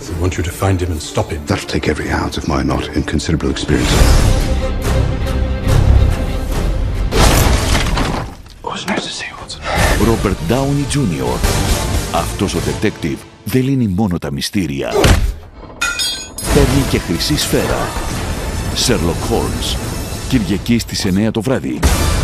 I want you to find him and stop him. That'll take every ounce of my not inconsiderable experience. What's nice to see, Watson? Robert Downey Jr. Αυτός ο detective δεν λύνει μόνο τα μυστήρια. Παίρνει και χρυσή σφαίρα. Sherlock Holmes. Κυριακή στις 9 το βράδυ.